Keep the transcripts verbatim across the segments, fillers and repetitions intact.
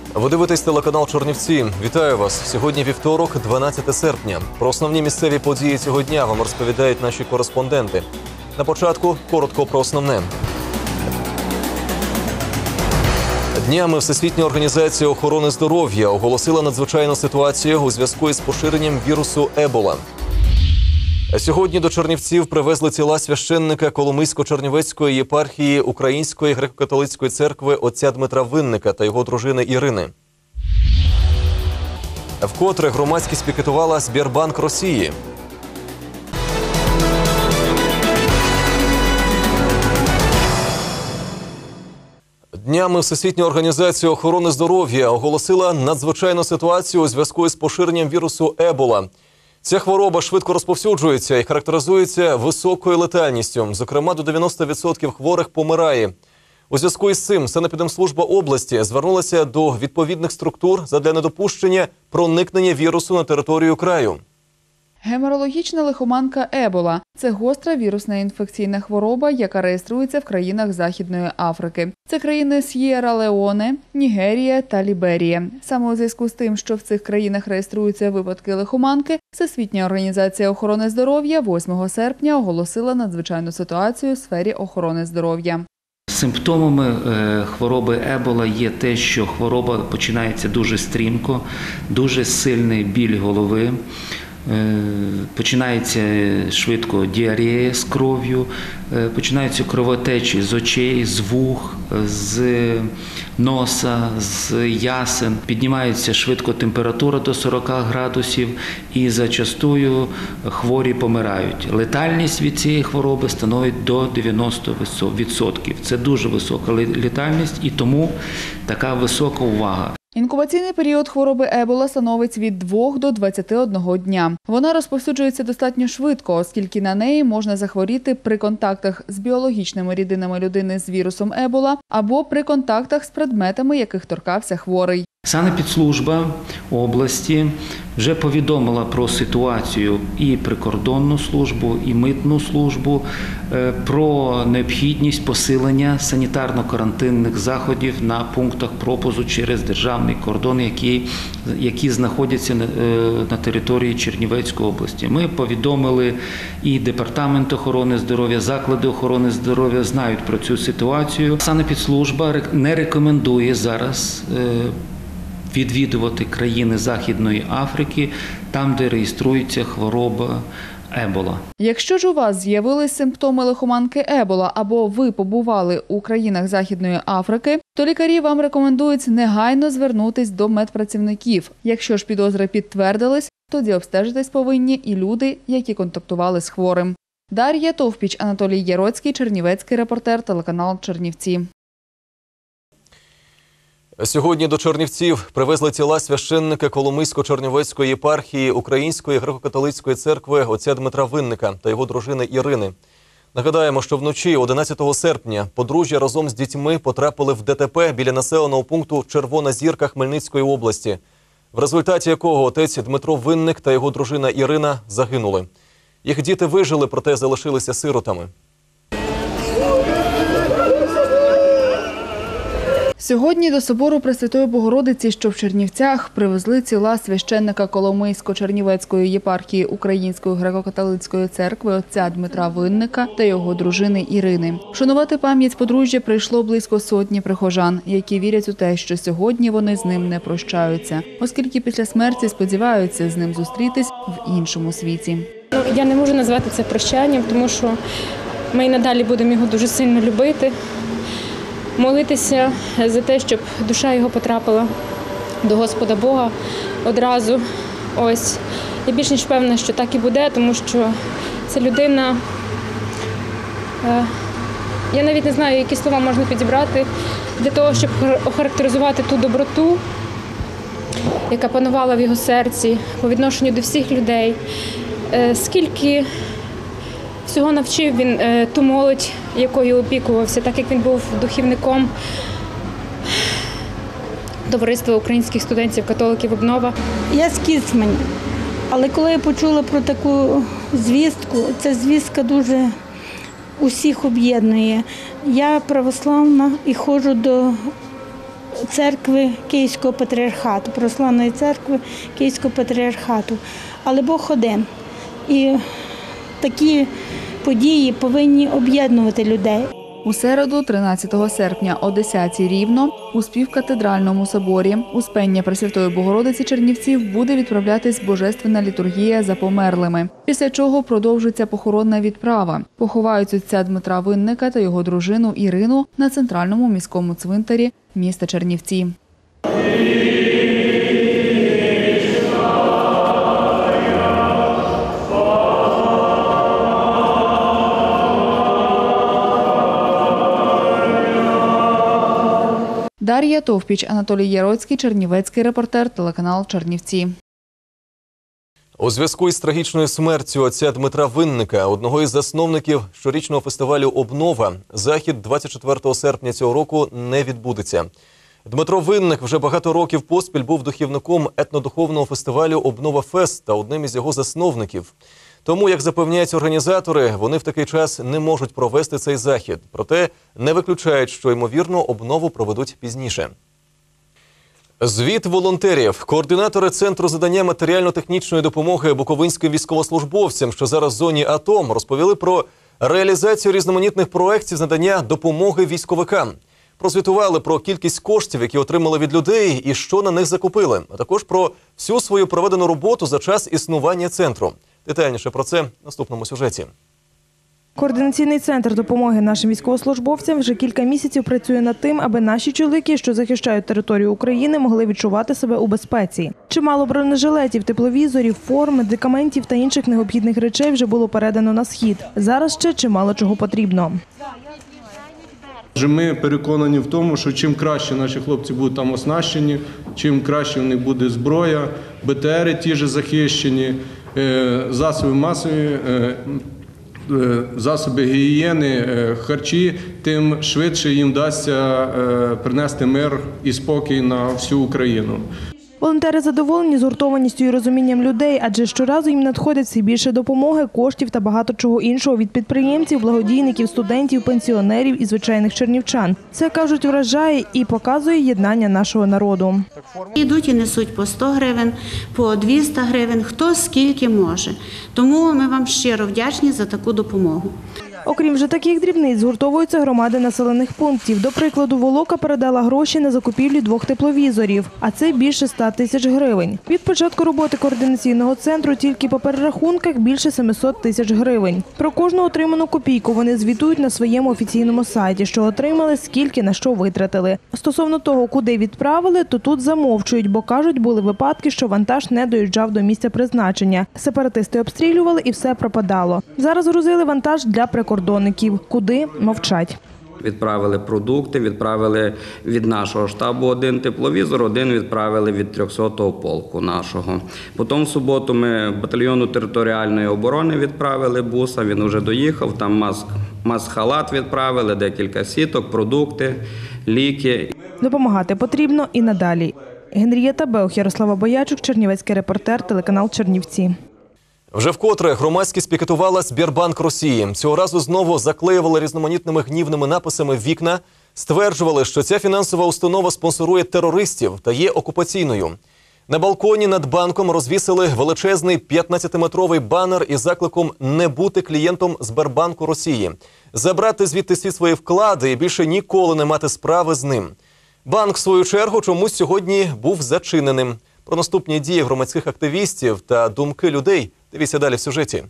Ви дивитесь телеканал Чернівці. Вітаю вас. Сьогодні вівторок, дванадцяте серпня. Про основні місцеві події цього дня вам розповідають наші кореспонденти. На початку коротко про основне. Днями Всесвітня організація охорони здоров'я оголосила надзвичайну ситуацію у зв'язку із поширенням вірусу Ебола. Сьогодні до Чернівців привезли тіла священника Коломийсько-Чернівецької єпархії Української греко-католицької церкви отця Дмитра Винника та його дружини Ірини. Вкотре громадськість пікетувала Сбербанк Росії. Днями Всесвітня організація охорони здоров'я оголосила надзвичайну ситуацію у зв'язку із поширенням вірусу Ебола. Ця хвороба швидко розповсюджується і характеризується високою летальністю. Зокрема, до дев'яноста відсотків хворих помирає. У зв'язку із цим Санепідемслужба області звернулася до відповідних структур задля недопущення проникнення вірусу на територію краю. Геморагічна лихоманка Ебола – це гостра вірусна інфекційна хвороба, яка реєструється в країнах Західної Африки. Це країни С'єра-Леоне, Нігерія та Ліберія. Саме у зв'язку з тим, що в цих країнах реєструються випадки лихоманки, Всесвітня організація охорони здоров'я восьмого серпня оголосила надзвичайну ситуацію у сфері охорони здоров'я. Симптомами хвороби Ебола є те, що хвороба починається дуже стрімко, дуже сильний біль голови, починається швидко діарея з кров'ю, починаються кровотечі з очей, з вух, з носа, з ясен. Піднімається швидко температура до сорока градусів і зачастую хворі помирають. Летальність від цієї хвороби становить до дев'яноста відсотків. Це дуже висока летальність і тому така висока увага. Інкубаційний період хвороби Ебола становить від двох до двадцяти одного дня. Вона розповсюджується достатньо швидко, оскільки на неї можна захворіти при контактах з біологічними рідинами людини з вірусом Ебола або при контактах з предметами, яких торкався хворий. Санепідслужба області вже повідомила про ситуацію і прикордонну службу, і митну службу, про необхідність посилення санітарно-карантинних заходів на пунктах пропуску через державний кордон, які, які знаходяться на території Чернівецької області. Ми повідомили і Департамент охорони здоров'я, заклади охорони здоров'я знають про цю ситуацію. Санепідслужба не рекомендує зараз відвідувати країни Західної Африки, там, де реєструється хвороба Ебола. Якщо ж у вас з'явились симптоми лихоманки Ебола або ви побували у країнах Західної Африки, то лікарі вам рекомендують негайно звернутись до медпрацівників. Якщо ж підозри підтвердились, тоді обстежитись повинні і люди, які контактували з хворим. Дар'я Товпіч, Анатолій Яроцький, Чернівецький репортер, телеканал Чернівці. Сьогодні до Чернівців привезли тіла священника Коломийсько-Чернівецької єпархії Української греко-католицької церкви отця Дмитра Винника та його дружини Ірини. Нагадаємо, що вночі одинадцятого серпня подружжя разом з дітьми потрапили в ДТП біля населеного пункту Червона Зірка Хмельницької області, в результаті якого отець Дмитро Винник та його дружина Ірина загинули. Їх діти вижили, проте залишилися сиротами. Сьогодні до собору Пресвятої Богородиці, що в Чернівцях, привезли тіла священника Коломийсько-Чернівецької єпархії Української греко-католицької церкви отця Дмитра Винника та його дружини Ірини. Вшанувати пам'ять подружжя прийшло близько сотні прихожан, які вірять у те, що сьогодні вони з ним не прощаються, оскільки після смерті сподіваються з ним зустрітись в іншому світі. Я не можу назвати це прощанням, тому що ми і надалі будемо його дуже сильно любити. Молитися за те, щоб душа його потрапила до Господа Бога одразу. Ось. Я більш ніж впевнена, що так і буде, тому що ця людина, я навіть не знаю, які слова можна підібрати для того, щоб охарактеризувати ту доброту, яка панувала в його серці по відношенню до всіх людей. Скільки всього навчив він ту молодь, якою опікувався, так як він був духівником Товариства українських студентів-католиків «Обнова». Я з Кіцманя, але коли я почула про таку звістку, ця звістка дуже усіх об'єднує. Я православна і ходжу до церкви Київського патріархату, православної церкви Київського патріархату. Але Бог один. І такі події повинні об'єднувати людей. У середу, тринадцятого серпня о десятій рівно, у співкатедральному соборі Успення Пресвятої Богородиці Чернівців буде відправлятись божественна літургія за померлими, після чого продовжиться похоронна відправа. Поховають отця Дмитра Винника та його дружину Ірину на центральному міському цвинтарі міста Чернівці. Дар'я Товпіч, Анатолій Яроцький, Чернівецький репортер, телеканал Чернівці. У зв'язку із трагічною смертю отця Дмитра Винника, одного із засновників щорічного фестивалю «Обнова», захід двадцять четвертого серпня цього року не відбудеться. Дмитро Винник вже багато років поспіль був духівником етнодуховного фестивалю «Обнова Фест» та одним із його засновників. Тому, як запевняють організатори, вони в такий час не можуть провести цей захід. Проте не виключають, що, ймовірно, обнову проведуть пізніше. Звіт волонтерів. Координатори Центру задання матеріально-технічної допомоги буковинським військовослужбовцям, що зараз в зоні АТО, розповіли про реалізацію різноманітних проєктів з надання допомоги військовикам. Прозвітували про кількість коштів, які отримали від людей і що на них закупили, а також про всю свою проведену роботу за час існування центру. Детальніше про це в наступному сюжеті. Координаційний центр допомоги нашим військовослужбовцям вже кілька місяців працює над тим, аби наші чоловіки, що захищають територію України, могли відчувати себе у безпеці. Чимало бронежилетів, тепловізорів, форм, медикаментів та інших необхідних речей вже було передано на схід. Зараз ще чимало чого потрібно. Ми переконані в тому, що чим краще наші хлопці будуть там оснащені, чим краще в них буде зброя, БТРи ті ж захищені, засоби масової, засоби гігієни, харчі, тим швидше їм вдасться принести мир і спокій на всю Україну. Волонтери задоволені згуртованістю і розумінням людей, адже щоразу їм надходять все більше допомоги, коштів та багато чого іншого від підприємців, благодійників, студентів, пенсіонерів і звичайних чернівчан. Це, кажуть, вражає і показує єднання нашого народу. Йдуть і несуть по сто гривень, по двісті гривень, хто скільки може. Тому ми вам щиро вдячні за таку допомогу. Окрім вже таких дрібниць, згуртовуються громади населених пунктів. До прикладу, Волока передала гроші на закупівлю двох тепловізорів, а це більше ста тисяч гривень. Від початку роботи координаційного центру тільки по перерахунках більше семисот тисяч гривень. Про кожну отриману копійку вони звітують на своєму офіційному сайті, що отримали, скільки на що витратили. Стосовно того, куди відправили, то тут замовчують, бо кажуть, були випадки, що вантаж не доїжджав до місця призначення. Сепаратисти обстрілювали і все пропадало. Зараз грузили вантаж для прикордонників. Куди – мовчать. Відправили продукти, відправили від нашого штабу один тепловізор, один відправили від трьохсотого полку нашого. Потім в суботу ми батальйону територіальної оборони відправили буса, він вже доїхав, там маск, маск-халат відправили, декілька сіток, продукти, ліки. Допомагати потрібно і надалі. Генрієта Беух, Ярослава Боячук, Чернівецький репортер, телеканал Чернівці. Вже вкотре громадськість пікетувала Сбербанк Росії. Цього разу знову заклеювали різноманітними гнівними написами вікна, стверджували, що ця фінансова установа спонсорує терористів та є окупаційною. На балконі над банком розвісили величезний п'ятнадцятиметровий банер із закликом не бути клієнтом Сбербанку Росії, забрати звідти всі свої вклади і більше ніколи не мати справи з ним. Банк, в свою чергу, чомусь сьогодні був зачиненим. Про наступні дії громадських активістів та думки людей дивіться далі в сюжеті.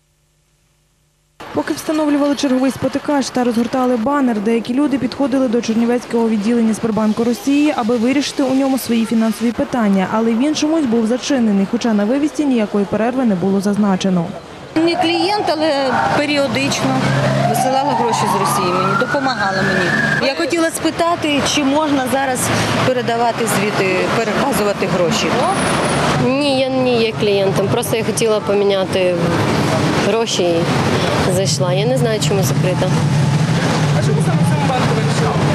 Поки встановлювали черговий спотикач та розгортали банер, деякі люди підходили до Чернівецького відділення Сбербанку Росії, аби вирішити у ньому свої фінансові питання, але він чомусь був зачинений, хоча на вивісці ніякої перерви не було зазначено. Не клієнт, але періодично висилала гроші з Росії мені, допомагала мені. Я хотіла спитати, чи можна зараз передавати звідти, переказувати гроші. Ні, я не є клієнтом, просто я хотіла поміняти гроші і зайшла. Я не знаю, чому закрита. А чому саме в цьому банку вирішили? Тому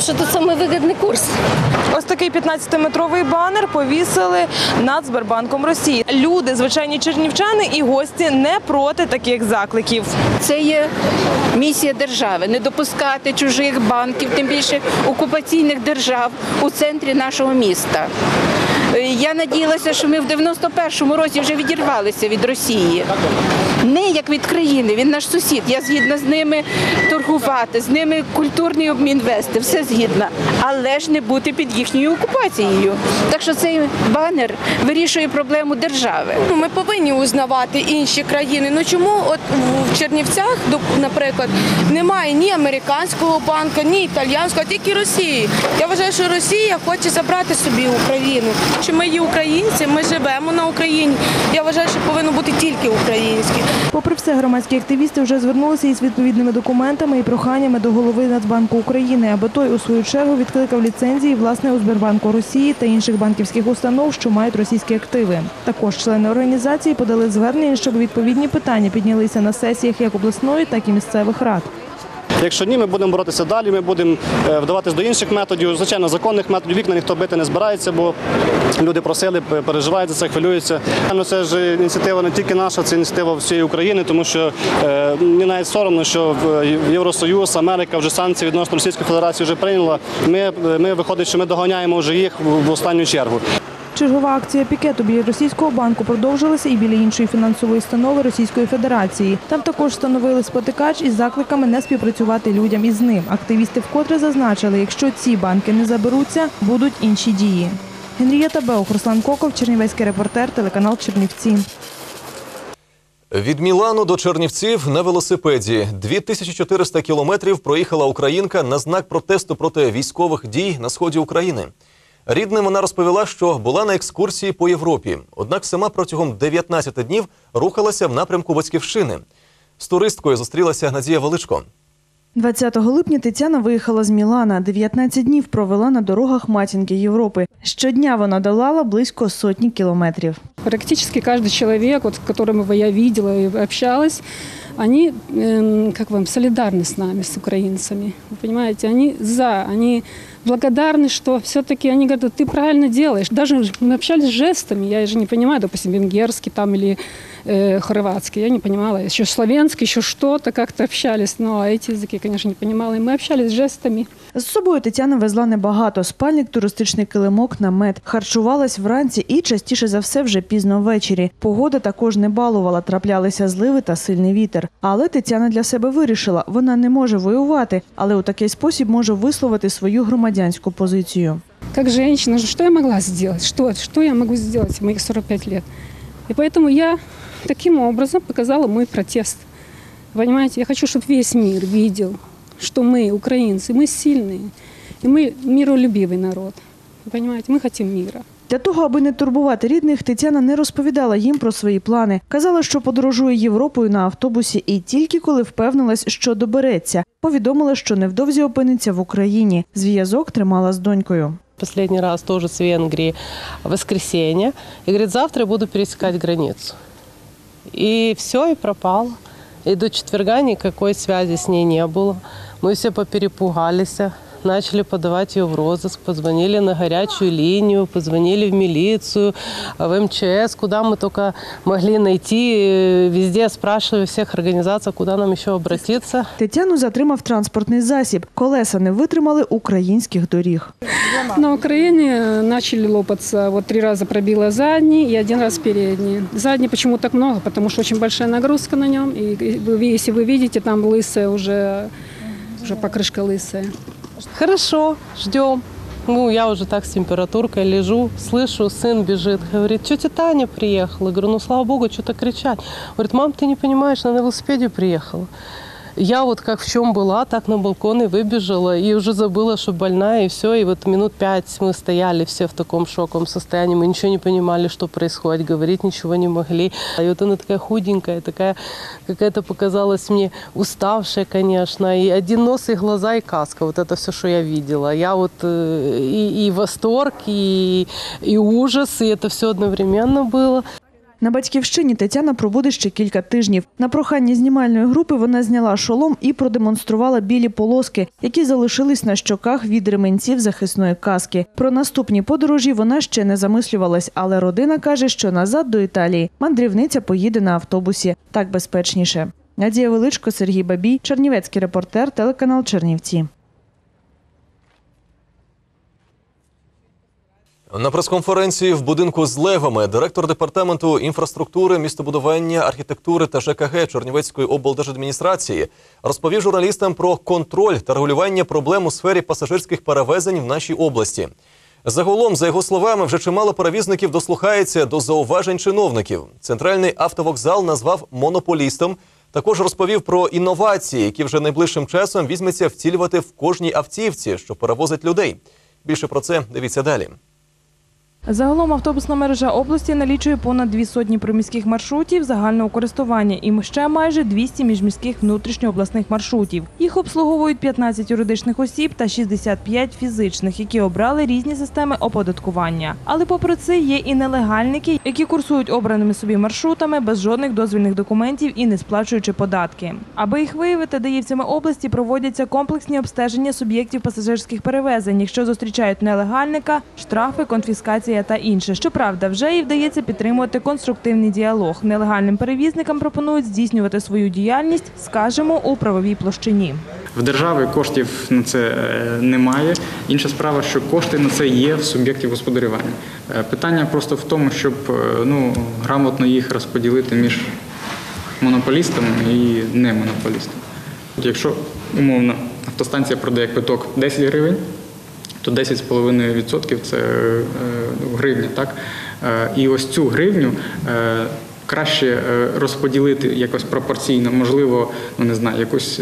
что тут самый выгодный курс. Ось такий п'ятнадцятиметровий банер повісили над Сбербанком Росії. Люди, звичайні чернівчани і гості не проти таких закликів. Це є місія держави – не допускати чужих банків, тим більше окупаційних держав у центрі нашого міста. Я надіялася, що ми в дев'яносто першому році вже відірвалися від Росії. Не як від країни, він наш сусід. Я згідна з ними торгувати, з ними культурний обмін вести, все згідна. Але ж не бути під їхньою окупацією. Так що цей банер вирішує проблему держави. Ми повинні узнавати інші країни. Ну чому от в Чернівцях, наприклад, немає ні американського банку, ні італійського, а тільки Росії. Я вважаю, що Росія хоче забрати собі Україну. Що ми є українці, ми живемо на Україні. Я вважаю, що повинно бути тільки українське. Попри все, громадські активісти вже звернулися із відповідними документами і проханнями до голови Нацбанку України, аби той у свою чергу відкликав ліцензії власне у Сбербанку Росії та інших банківських установ, що мають російські активи. Також члени організації подали звернення, щоб відповідні питання піднялися на сесіях як обласної, так і місцевих рад. Якщо ні, ми будемо боротися далі, ми будемо вдаватися до інших методів. Звичайно, законних методів вікна ніхто бити не збирається, бо люди просили, переживають за це, хвилюються. Це ж ініціатива не тільки наша, це ініціатива всієї України, тому що мені навіть соромно, що Євросоюз, Америка вже санкції відносно Російської Федерації вже прийняла. Ми, ми виходить, що ми доганяємо вже їх в останню чергу. Чергова акція пікету біля російського банку продовжилася і біля іншої фінансової установи Російської Федерації. Там також встановили спотикач із закликами не співпрацювати людям із ним. Активісти вкотре зазначили, якщо ці банки не заберуться, будуть інші дії. Генрієта Беух, Руслан Коков, чернівецький репортер, телеканал Чернівці. Від Мілану до Чернівців на велосипеді. дві тисячі чотириста кілометрів проїхала українка на знак протесту проти військових дій на сході України. Рідним вона розповіла, що була на екскурсії по Європі. Однак сама протягом дев'ятнадцяти днів рухалася в напрямку Батьківщини. З туристкою зустрілася Надія Величко. двадцятого липня Тетяна виїхала з Мілана. дев'ятнадцять днів провела на дорогах матінки Європи. Щодня вона долала близько сотні кілометрів. Практически каждый человек, вот, с которым я видела и общалась, они э, как вам, солидарны с нами, с украинцами. Вы понимаете, они за, они благодарны, что все-таки они говорят, ты правильно делаешь. Даже мы общались жестами, я же не понимаю, допустим, венгерский там или э, хорватский, я не понимала. Еще славянский, еще что-то, как-то общались, но эти языки, конечно, не понимала. И мы общались жестами. З собою Тетяна везла небагато – спальник, туристичний килимок, намет. Харчувалась вранці і частіше за все вже пізно ввечері. Погода також не балувала, траплялися зливи та сильний вітер. Але Тетяна для себе вирішила – вона не може воювати, але у такий спосіб може висловити свою громадянську позицію. Как женщина, что я могла сделать? Что, что я могу сделать в моих сорок пять лет? И поэтому я таким образом показала мой протест. Понимаете, я хочу, чтобы весь мир видел, что мы, украинцы, мы сильные, и мы миролюбивый народ. Вы понимаете, мы хотим мира. Для того, аби не турбувати рідних, Тетяна не розповідала їм про свої плани. Казала, що подорожує Європою на автобусі і тільки коли впевнилась, що добереться. Повідомила, що невдовзі опиниться в Україні. Зв'язок тримала з донькою. Последний раз тоже с Венгрии в воскресенье. И говорит, завтра я буду пересекать границу. И все, и пропало. И до четверга никакой связи с ней не было. Мы все поперепугались, начали подавать ее в розыск, позвонили на горячую линию, позвонили в милицию, в эм че эс, куда мы только могли найти. Везде спрашивали всех организаций, куда нам еще обратиться. Тетяну затримав транспортний засіб. Колеса не витримали українських доріг. На Украине начали лопаться. Вот три раза пробила задний и один раз передний. Задний почему так много? Потому что очень большая нагрузка на нем. И вы, если вы видите, там лысая уже, уже покрышка лысая. Хорошо, ждем. Ну, я уже так с температуркой лежу, слышу, сын бежит, говорит, тетя Таня приехала. Я говорю, ну, слава богу, что-то кричать. Говорит, мам, ты не понимаешь, она на велосипеде приехала. Я вот как в чем была, так на балкон и выбежала, и уже забыла, что больная, и все. И вот минут пять мы стояли все в таком шоковом состоянии, мы ничего не понимали, что происходит, говорить ничего не могли. И вот она такая худенькая, такая, какая-то показалась мне уставшая, конечно, и один нос, и глаза, и каска. Вот это все, что я видела. Я вот и, и восторг, и, и ужас, и это все одновременно было. На Батьківщині Тетяна пробуде ще кілька тижнів. На прохання знімальної групи вона зняла шолом і продемонструвала білі полоски, які залишились на щоках від ременців захисної каски. Про наступні подорожі вона ще не замислювалась, але родина каже, що назад до Італії мандрівниця поїде на автобусі. Так безпечніше. Надія Величко, Сергій Бабій, чернівецький репортер, телеканал Чернівці. На прес-конференції в будинку з левами директор департаменту інфраструктури, містобудування, архітектури та ЖКГ Чернівецької облдержадміністрації розповів журналістам про контроль та регулювання проблем у сфері пасажирських перевезень в нашій області. Загалом, за його словами, вже чимало перевізників дослухається до зауважень чиновників. Центральний автовокзал назвав монополістом. Також розповів про інновації, які вже найближчим часом візьметься втілювати в кожній автівці, що перевозить людей. Більше про це дивіться далі. Загалом автобусна мережа області налічує понад дві сотні приміських маршрутів загального користування і ще майже двісті міжміських внутрішньообласних маршрутів. Їх обслуговують п'ятнадцять юридичних осіб та шістдесят п'ять фізичних, які обрали різні системи оподаткування. Але попри це є і нелегальники, які курсують обраними собі маршрутами без жодних дозвільних документів і не сплачуючи податки. Аби їх виявити, даївцями області проводяться комплексні обстеження суб'єктів пасажирських перевезень. Якщо зустрічають нелегальника, штрафи, конфіскація та інше. Щоправда, вже і вдається підтримувати конструктивний діалог. Нелегальним перевізникам пропонують здійснювати свою діяльність, скажімо, у правовій площині. В держави коштів на це немає. Інша справа, що кошти на це є в суб'єктів господарювання. Питання просто в тому, щоб ну, грамотно їх розподілити між монополістами і немонополістами. Якщо, умовно, автостанція продає квиток десять гривень, то десять цілих п'ять десятих відсотка – це гривня. Так? І ось цю гривню краще розподілити якось пропорційно, можливо, ну не знаю, якусь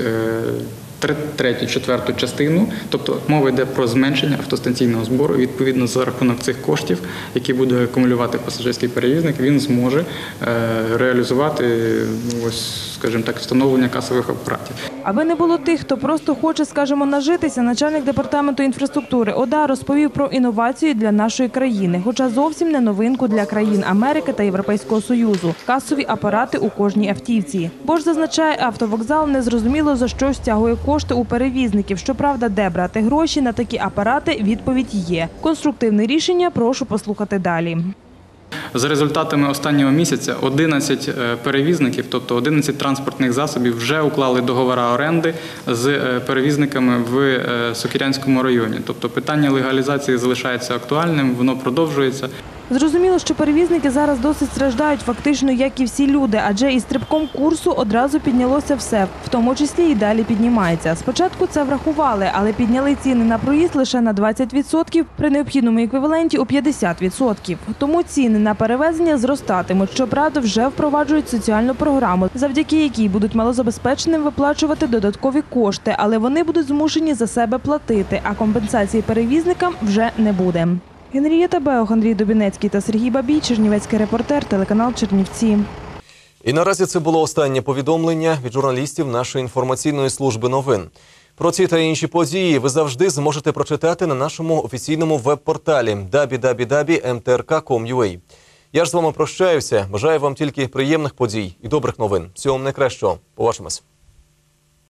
третю, четверту частину, тобто мова йде про зменшення автостанційного збору. Відповідно, за рахунок цих коштів, які буде акумулювати пасажирський перевізник, він зможе реалізувати, ось, скажімо так, встановлення касових апаратів. Аби не було тих, хто просто хоче, скажімо, нажитися, начальник департаменту інфраструктури ОДА розповів про інновації для нашої країни, хоча зовсім не новинку для країн Америки та Європейського Союзу – касові апарати у кожній автівці. Бо ж, зазначає автовокзал, незрозуміло за що стягує кошти у перевізників. Щоправда, де брати гроші на такі апарати, відповідь є. Конструктивне рішення прошу послухати далі. За результатами останнього місяця одинадцять перевізників, тобто одинадцять транспортних засобів, вже уклали договори оренди з перевізниками в Сокирянському районі. Тобто питання легалізації залишається актуальним, воно продовжується. Зрозуміло, що перевізники зараз досить страждають фактично, як і всі люди, адже із стрибком курсу одразу піднялося все, в тому числі і далі піднімається. Спочатку це врахували, але підняли ціни на проїзд лише на двадцять відсотків, при необхідному еквіваленті у п'ятдесят відсотків. Тому ціни на перевезення зростатимуть. Щоправда, вже впроваджують соціальну програму, завдяки якій будуть малозабезпеченим виплачувати додаткові кошти, але вони будуть змушені за себе платити, а компенсації перевізникам вже не буде. Генрієта Беох, Андрій Дубінецький та Сергій Бабій, чернівецький репортер, телеканал Чернівці. І наразі це було останнє повідомлення від журналістів нашої інформаційної служби новин. Про ці та інші події ви завжди зможете прочитати на нашому офіційному веб-порталі дабл ю дабл ю дабл ю крапка ем те ер ка крапка ком крапка ю а. Я ж з вами прощаюся. Бажаю вам тільки приємних подій і добрих новин. Всього вам найкращого. Побачимось.